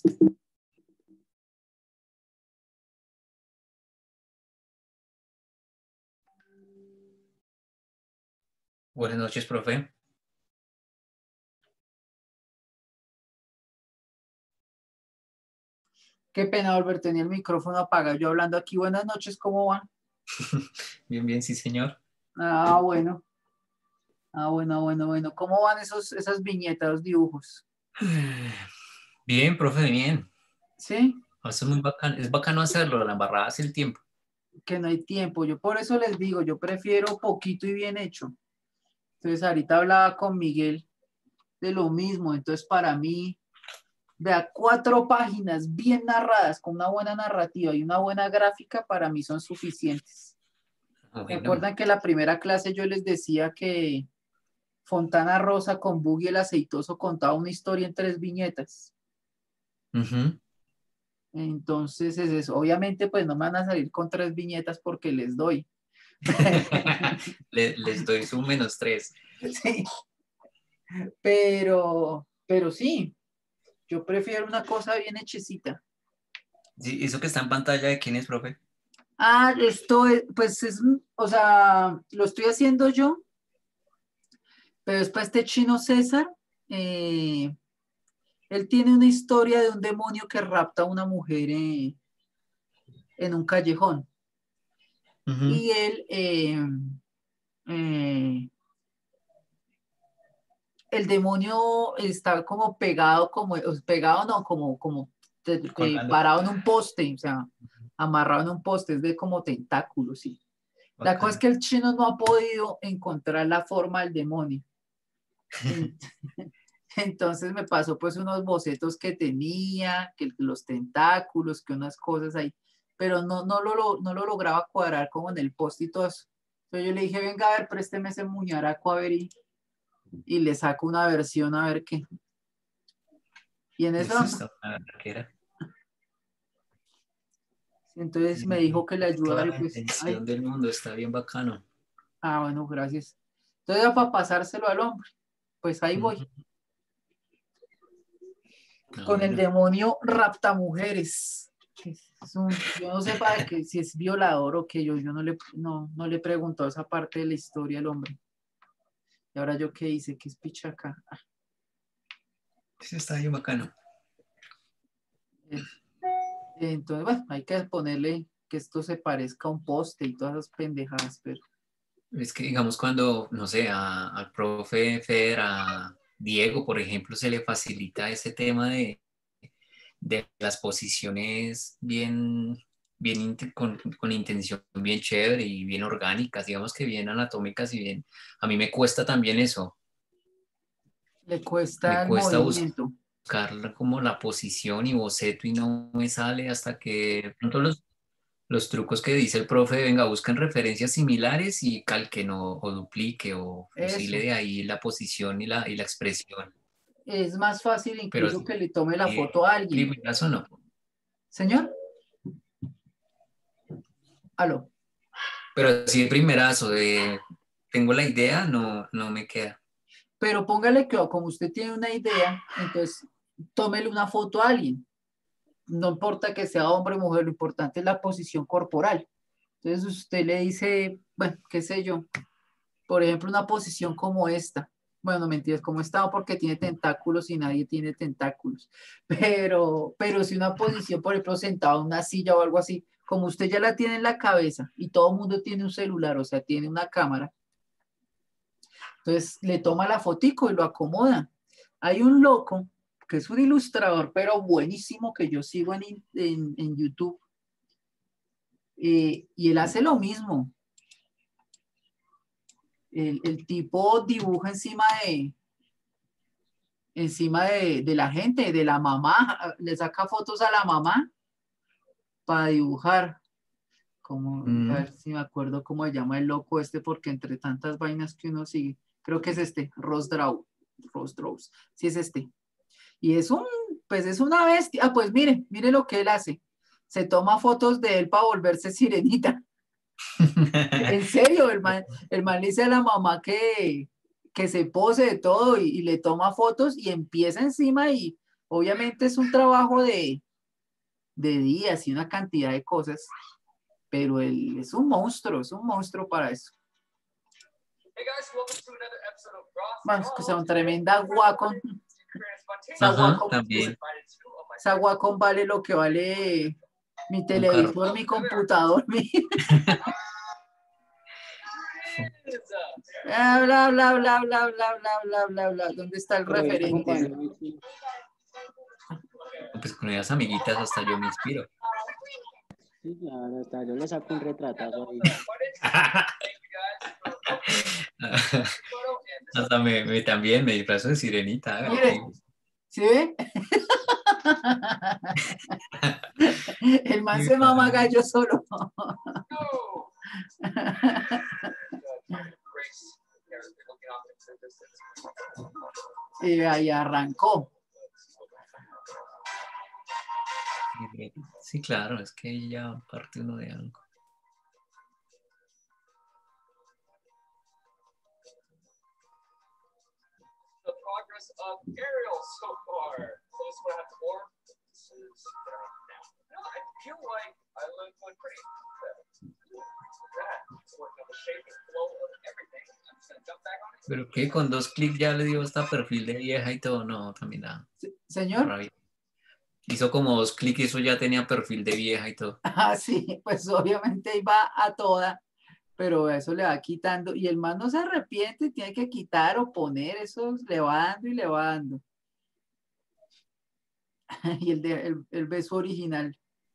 Buenas noches, profe. Qué pena, Albert, tenía el micrófono apagado. Yo hablando aquí. Buenas noches, ¿cómo van? Bien, bien, sí, señor. Ah, bueno. Bueno. ¿Cómo van esas viñetas, los dibujos? Bien, profe, bien. ¿Sí? Eso es muy bacano. Es bacano hacerlo, la embarrada hace el tiempo. Que no hay tiempo. Yo por eso les digo, yo prefiero poquito y bien hecho. Entonces, ahorita hablaba con Miguel de lo mismo. Entonces, para mí, vea, 4 páginas bien narradas, con una buena narrativa y una buena gráfica, para mí son suficientes. Bueno. Recuerdan que la primera clase yo les decía que Fontana Rosa con Buggy el Aceitoso contaba una historia en 3 viñetas. Uh-huh. Entonces es eso. Obviamente pues no me van a salir con 3 viñetas porque les doy. Les doy su -3. Sí, pero sí, yo prefiero una cosa bien hechecita. Sí, ¿eso que está en pantalla de quién es, profe? Ah, esto es, pues es, o sea, lo estoy haciendo yo, pero es para este chino César. Él tiene una historia de un demonio que rapta a una mujer en un callejón. Uh-huh. Y él, eh, el demonio está como pegado, pegado no, como Colgando. parado en un poste, o sea, amarrado en un poste, es de como tentáculos, sí. La cosa es Bacano. que el chino no ha podido encontrar la forma del demonio. Entonces me pasó pues unos bocetos que tenía, que los tentáculos, que unas cosas ahí, pero no lo lograba cuadrar como en el post y todo eso. Entonces yo le dije, venga, a ver, présteme ese muñaraco a ver y le saco una versión a ver qué. Y en eso, Eso está una era. entonces me Sí, dijo que le toda ayudara y la pues, intención ay, del mundo está bien bacano. bueno, gracias. Entonces para pasárselo al hombre, pues ahí voy. Uh-huh. Ah, Con el bueno. demonio raptamujeres. Yo no sé para qué, si es violador o qué, yo no le pregunto esa parte de la historia al hombre. Y ahora yo qué hice, que es pichaca. Sí, está bien bacano. Entonces, bueno, hay que ponerle que esto se parezca a un poste y todas esas pendejadas, pero Es que, digamos, cuando, no sé, al profe Fer, a Diego, por ejemplo, se le facilita ese tema de las posiciones bien, con intención bien chévere y bien orgánicas, digamos que bien anatómicas y bien. A mí me cuesta también eso, le cuesta me el cuesta movimiento. buscar como la posición y boceto y no me sale hasta que de pronto los trucos que dice el profe, venga, busquen referencias similares y calquen o duplique o fusile Eso. de ahí la posición y la expresión. Es más fácil Pero incluso si que le tome la de foto a alguien. primeras o no. Señor, aló. Pero si de primerazo de tengo la idea, no, no me queda. Pero póngale que como usted tiene una idea, entonces tómele una foto a alguien. No importa que sea hombre o mujer, lo importante es la posición corporal. Entonces usted le dice, bueno, qué sé yo, por ejemplo, una posición como esta. Bueno, no mentiras, como esta porque tiene tentáculos y nadie tiene tentáculos. Pero si una posición, por ejemplo, sentado en una silla o algo así, como usted ya la tiene en la cabeza y todo el mundo tiene un celular, o sea, tiene una cámara, entonces le toma la fotico y lo acomoda. Hay un loco que es un ilustrador, pero buenísimo, que yo sigo en YouTube, y él hace lo mismo. El tipo dibuja encima de la gente, de la mamá, le saca fotos a la mamá para dibujar. Como, a Mm. ver si me acuerdo cómo se llama el loco este, porque entre tantas vainas que uno sigue, creo que es este, Rosdraws, sí es este. Y pues es una bestia. Ah, pues mire lo que él hace. Se toma fotos de él para volverse sirenita. En serio, el man le dice a la mamá que se pose de todo y le toma fotos y empieza encima y Obviamente es un trabajo de días y una cantidad de cosas, pero él es un monstruo para eso. Vamos, que sea un tremenda guaco. Ajá, también. Esa Wacom vale lo que vale mi Un carro. televisor, mi computador, bla, bla, bla, bla, bla, bla, bla, bla, bla, bla. ¿Dónde está el Pero bien referente? acompañado, muy chido. Pues con esas amiguitas hasta yo me inspiro. Sí, claro, hasta yo le saco un retratazo ahí. Hasta también me disfrazo de sirenita. Hágale, Mire, ¿sí ve? El man se mama gallo solo. Y ahí arrancó. Sí, claro, es que ya parte uno de algo. The progress of Ariel so far. Close one have more. This is no, I feel like I live one pretty. That it's working on the shape and flow of everything. I'm just gonna jump back on it. Pero que con 2 clics ya le dio hasta perfil de vieja y todo. No, también da Señor. rabia. Hizo como 2 clics y eso ya tenía perfil de vieja y todo. Ah, sí, pues obviamente iba a toda, pero eso le va quitando. Y el man no se arrepiente, tiene que quitar o poner, eso le va dando y le va dando. Y el beso original.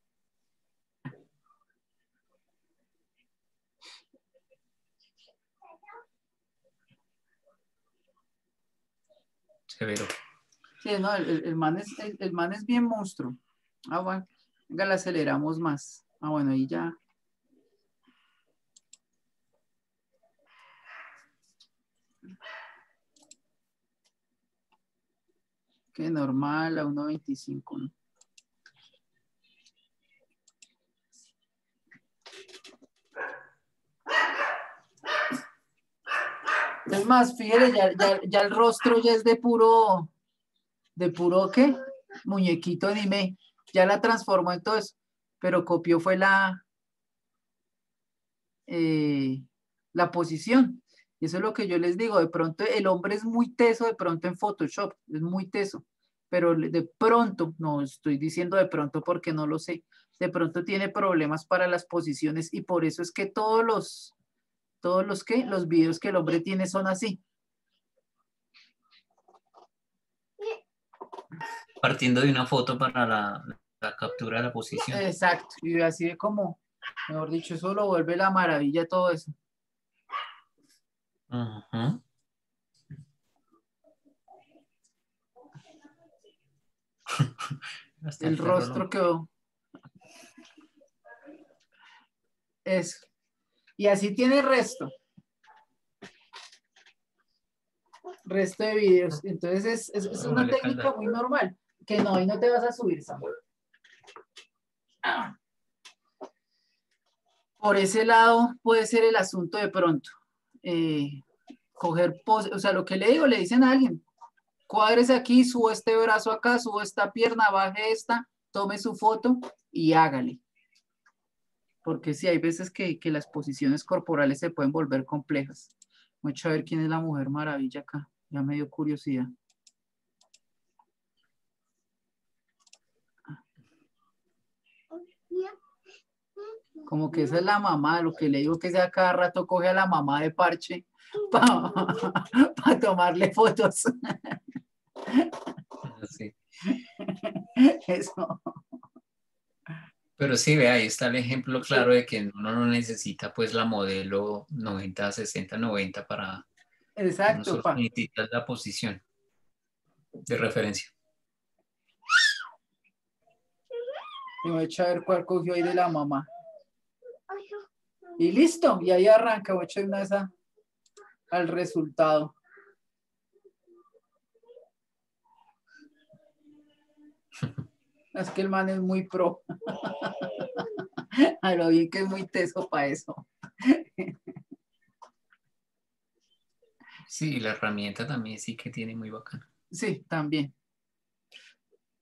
Severo. Sí, no, el man es bien monstruo. Ah, bueno, venga, le aceleramos más. Ah, bueno, ahí ya. Que normal, a 1.25, ¿no? Es más, fíjate, ya el rostro ya es de puro ¿qué? Muñequito anime. Ya la transformó en todo eso, pero copió fue la posición. Y eso es lo que yo les digo, de pronto el hombre es muy teso, de pronto en Photoshop, es muy teso, pero de pronto, no estoy diciendo de pronto porque no lo sé, de pronto tiene problemas para las posiciones y por eso es que los videos que el hombre tiene son así. Partiendo de una foto para la captura de la posición. Exacto, y así de como, mejor dicho, eso lo vuelve la maravilla todo eso. Ajá. Hasta El perro rostro quedó. Eso. Y así tiene resto de videos. Entonces es una Vale, técnica calda. muy normal. Que no, y no te vas a subir, Samuel. Por ese lado puede ser el asunto de pronto. Coger pose, o sea, lo que le digo, le dicen a alguien, cuádrese aquí, subo este brazo acá, subo esta pierna, baje esta, tome su foto y hágale. Porque sí, hay veces que las posiciones corporales se pueden volver complejas. Vamos a ver quién es la Mujer Maravilla acá. Ya me dio curiosidad. Como que esa es la mamá, lo que le digo que sea cada rato coge a la mamá de parche para tomarle fotos. Sí. Eso. Pero sí, ve, ahí está el ejemplo claro de que uno no necesita pues la modelo 90, 60, 90 para uno Exacto, solo necesita la posición de referencia. Y voy a echar a ver cuál cogió ahí de la mamá. Y listo, y ahí arranca, voy a echar una de esas al resultado. Es que el man es muy pro. A lo bien que es muy teso para eso. Sí, y la herramienta también sí que tiene muy bacana. Sí, también.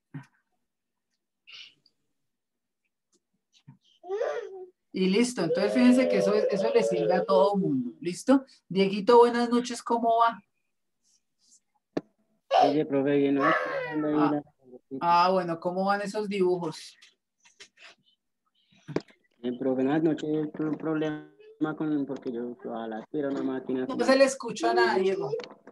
Y listo, entonces fíjense que eso le sirve a todo el mundo. ¿Listo? Dieguito, buenas noches, ¿cómo va? Oye, profe, bien, ¿no? Ando ahí Ah, bueno, ¿cómo van esos dibujos? El profe, no, anoche tuve un problema porque yo ojalá tuviera una máquina. No se le escucha nada, Diego.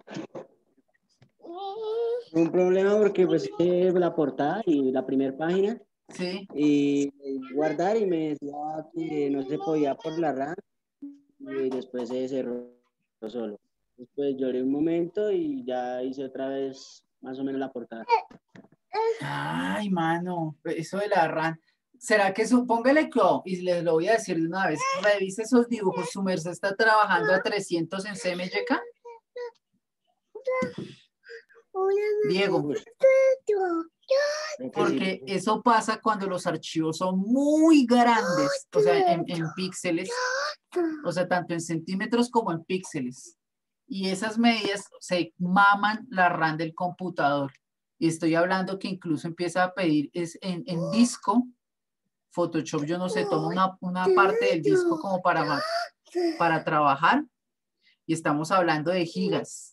Un problema porque pues la portada y la primera página Sí. y guardar y me decía que no se podía por la RAM y después se cerró solo. Después lloré un momento y ya hice otra vez más o menos la portada. Ay, mano, eso de la RAN. ¿Será que póngale que, y les lo voy a decir de una vez, revise esos dibujos, su merced está trabajando a 300 en CMYK? Diego, Uy, creo que sí. porque eso pasa cuando los archivos son muy grandes, o sea, en píxeles, o sea, tanto en centímetros como en píxeles. Y esas medidas se maman la RAM del computador. Y estoy hablando que incluso empieza a pedir en disco. Photoshop, yo no sé, toma una parte del disco como para trabajar y estamos hablando de gigas,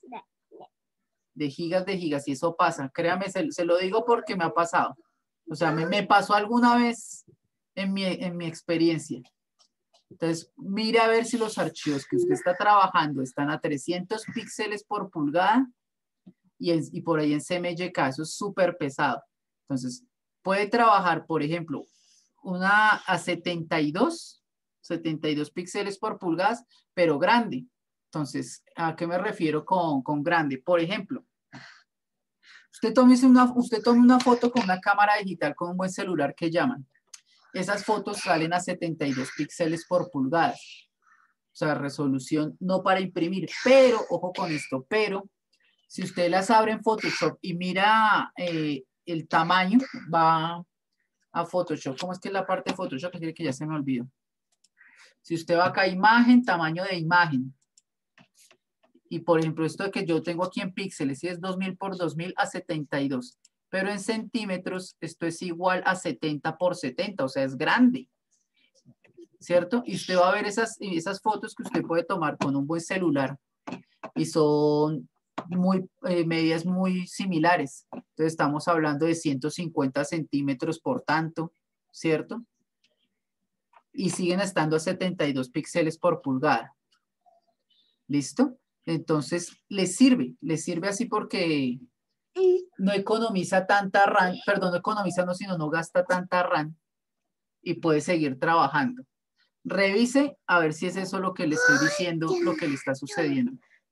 y eso pasa, créame, se lo digo porque me ha pasado, o sea, me pasó alguna vez en mi experiencia. Entonces, mire a ver si los archivos que usted está trabajando están a 300 píxeles por pulgada y por ahí en CMYK, eso es súper pesado. Entonces, puede trabajar, por ejemplo, una a 72 píxeles por pulgada, pero grande. Entonces, ¿a qué me refiero con grande? Por ejemplo, usted tome una foto con una cámara digital con un buen celular que llaman. Esas fotos salen a 72 píxeles por pulgada. O sea, resolución no para imprimir, pero, ojo con esto, pero si usted las abre en Photoshop y mira el tamaño, va a Photoshop. ¿Cómo es que es la parte de Photoshop? Que ya se me olvidó. Si usted va acá a imagen, tamaño de imagen. Y por ejemplo, esto que yo tengo aquí en píxeles, si es 2000 por 2000 a 72. Pero en centímetros, esto es igual a 70 por 70, o sea, es grande. ¿Cierto? Y usted va a ver esas fotos que usted puede tomar con un buen celular. Y son medidas muy similares. Entonces estamos hablando de 150 centímetros por tanto, ¿cierto? Y siguen estando a 72 píxeles por pulgada. ¿Listo? Entonces, les sirve así porque no economiza tanta RAM, perdón, no economiza, no, sino no gasta tanta RAM y puede seguir trabajando. Revise a ver si es eso lo que le estoy diciendo, lo que le está sucediendo.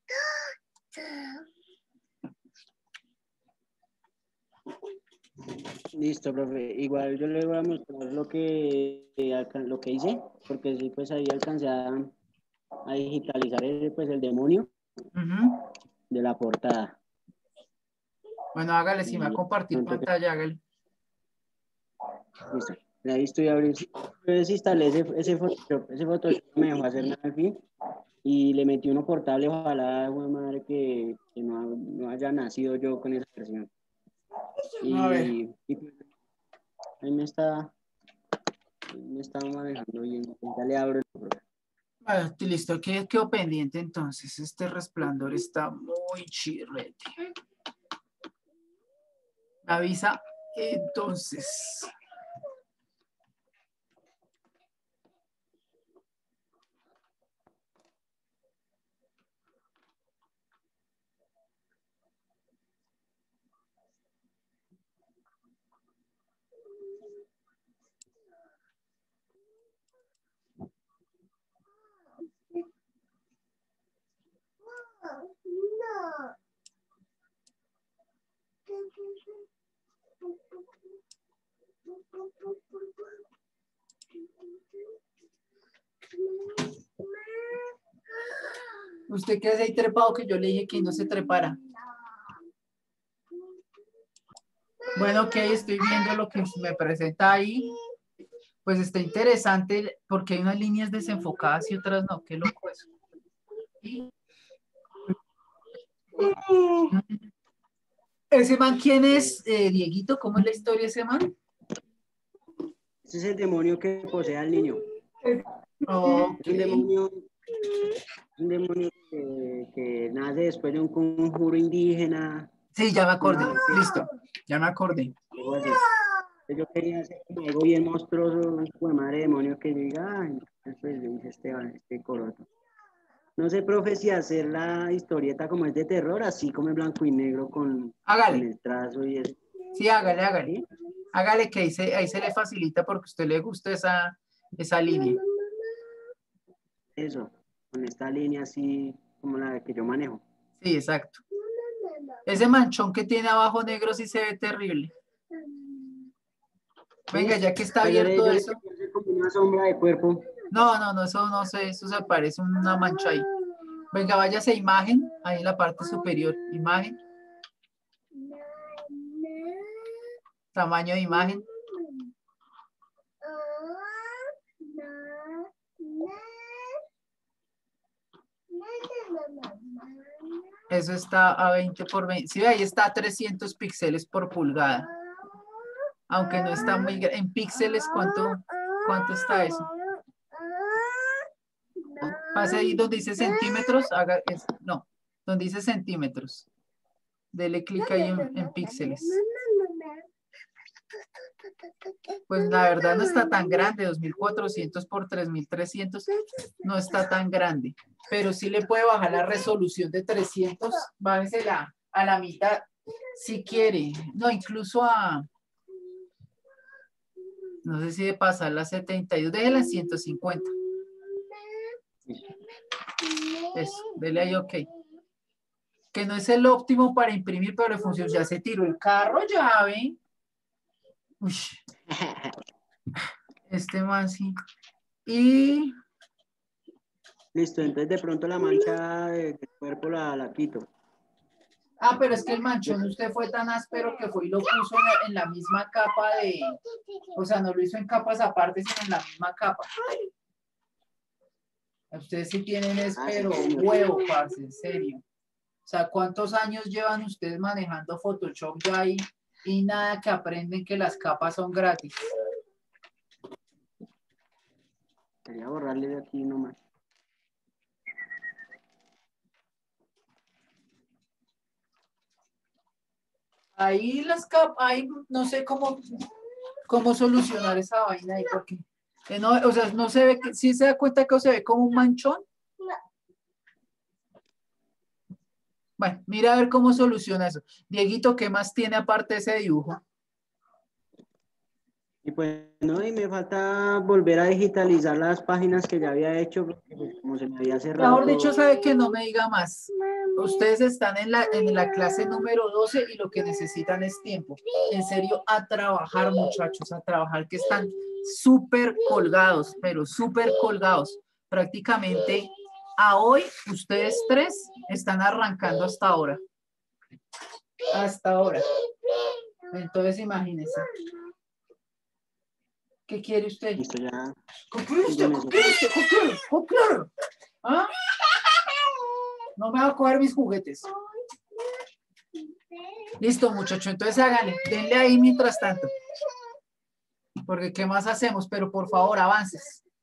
Listo, profe. Igual yo le voy a mostrar lo que hice, porque sí, pues ahí alcancé a digitalizar pues, el demonio de la portada. Bueno, hágale, si me va a compartir pantalla, hágale. Listo. Ahí estoy abriendo. Entonces instalé ese Photoshop me dejó hacer nada al fin. Y le metí uno portable, ojalá, güey, madre, que no haya nacido yo con esa versión. Y pues, ahí me está manejando bien. Ya le abro el programa. Bueno, listo, quedó pendiente entonces. Este resplandor está muy chirrete. Me avisa entonces. ¿Usted qué hace ahí trepado que yo le dije que no se trepara? Bueno, ok, estoy viendo lo que me presenta ahí. Pues está interesante porque hay unas líneas desenfocadas y otras no. Qué loco eso. ¿Ese man quién es, Dieguito? ¿Cómo es la historia de ese man? Ese es el demonio que posee al niño. Ok. Es un demonio que nace después de un conjuro indígena. Sí, ya me acordé. Listo, ya me acordé. Algo así. Yo quería hacer como algo bien monstruoso, un hijo de madre demonio que diga, ay, después le dice este coroto. No sé, profe, si hacer la historieta como es de terror, así como en blanco y negro con Hágale. el trazo y eso. Sí, hágale, hágale. ¿Sí? Hágale que ahí se le facilita porque a usted le gusta esa línea. Eso, con esta línea así como la que yo manejo. Sí, exacto. Ese manchón que tiene abajo negro sí se ve terrible. Venga, ya que está Pues abierto yo le eso. quería hacer como una sombra de cuerpo. No, eso no sé, eso se parece a una mancha ahí. Venga, váyase a imagen, ahí en la parte superior, imagen. Tamaño de imagen. Eso está a 20 por 20. Sí, ahí está a 300 píxeles por pulgada. Aunque no está muy grande. En píxeles, ¿cuánto está eso? Pase ahí donde dice centímetros, haga eso. No, donde dice centímetros. Dele clic ahí en píxeles. Pues la verdad no está tan grande, 2400 por 3300 no está tan grande, pero sí le puede bajar la resolución de 300, bájesela a la mitad si quiere, no, incluso no sé si de pasar la 72, déjela en 150. Eso, dele ahí OK. Que no es el óptimo para imprimir, pero le funciona. Ya se tiró el carro, llave. Uy. Este man sí. Y Listo, entonces de pronto la mancha del cuerpo la quito. pero es que el manchón usted fue tan áspero que fue y lo puso en la misma capa de, o sea, no lo hizo en capas aparte, sino en la misma capa. Ustedes sí tienen pero huevo, parce, en serio. O sea, ¿cuántos años llevan ustedes manejando Photoshop ya ahí y nada que aprenden que las capas son gratis? Quería borrarle de aquí nomás. Ahí las capas, ahí no sé cómo solucionar esa vaina ahí, porque no, o sea, no se ve, sí se da cuenta que se ve como un manchón. Bueno, mira a ver cómo soluciona eso. Dieguito, ¿qué más tiene aparte de ese dibujo? Y pues no, y me falta volver a digitalizar las páginas que ya había hecho, porque pues, como se me había cerrado. Mejor dicho, sabe que no me diga más. Ustedes están en la clase número 12 y lo que necesitan es tiempo. En serio, a trabajar, muchachos, a trabajar, que están súper colgados, pero súper colgados. Prácticamente a hoy, ustedes tres están arrancando hasta ahora. Hasta ahora. Entonces, imagínense. ¿Qué quiere usted? Listo, ya. Concluye. ¿Ah? No me va a coger mis juguetes. Listo, muchacho. Entonces háganle. Denle ahí mientras tanto. Porque ¿qué más hacemos? Pero por favor, avances.